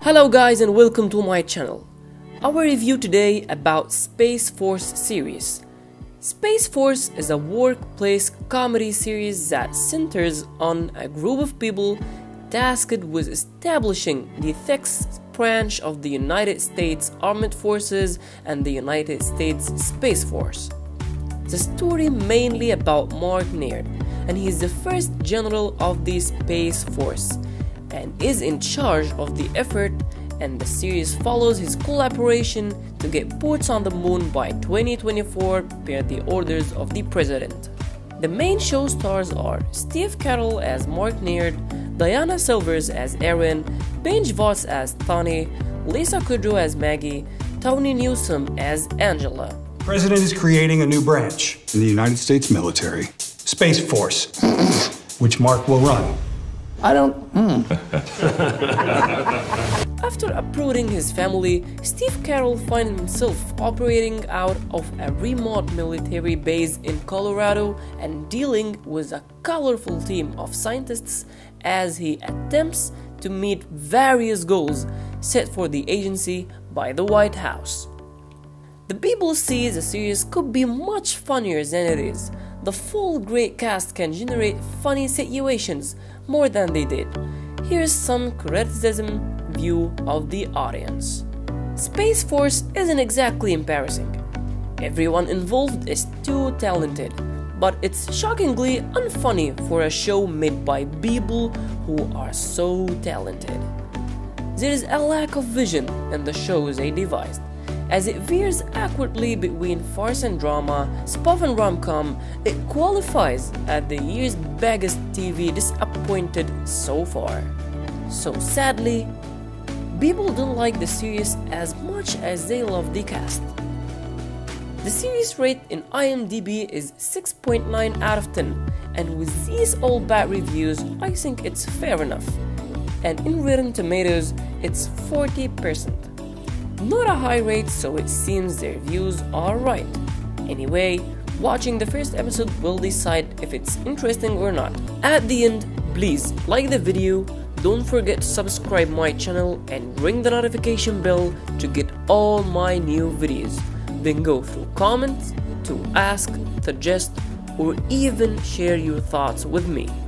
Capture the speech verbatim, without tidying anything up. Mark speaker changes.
Speaker 1: Hello guys and welcome to my channel. Our review today about Space Force series. Space Force is a workplace comedy series that centers on a group of people tasked with establishing the ethics branch of the United States Armed Forces and the United States Space Force. The story mainly about Mark Naird, and he is the first general of the Space Force and is in charge of the effort, and the series follows his collaboration to get boots on the moon by twenty twenty-four per the orders of the president. The main show stars are Steve Carell as Mark Naird, Diana Silvers as Erin, Benj Voss as Tony, Lisa Kudrow as Maggie, Tony Newsome as Angela.
Speaker 2: The President is creating a new branch
Speaker 3: in the United States military,
Speaker 2: Space Force, which Mark will run.
Speaker 4: I don't. Mm.
Speaker 1: After uprooting his family, Steve Carell finds himself operating out of a remote military base in Colorado and dealing with a colorful team of scientists as he attempts to meet various goals set for the agency by the White House. The people see the series could be much funnier than it is. The full great cast can generate funny situations more than they did. Here's some criticism view of the audience. Space Force isn't exactly embarrassing. Everyone involved is too talented, but it's shockingly unfunny for a show made by people who are so talented. There is a lack of vision in the shows they devised, as it veers awkwardly between farce and drama, spoof and rom-com. It qualifies as the year's biggest T V disappointed so far. So sadly, people don't like the series as much as they love the cast. The series rate in I M D B is six point nine out of ten, and with these all bad reviews, I think it's fair enough. And in Rotten Tomatoes, it's forty percent. Not a high rate, so it seems their views are right. Anyway, watching the first episode will decide if it's interesting or not. At the end, please like the video, don't forget to subscribe my channel and ring the notification bell to get all my new videos. Then go through comments to ask, suggest, or even share your thoughts with me.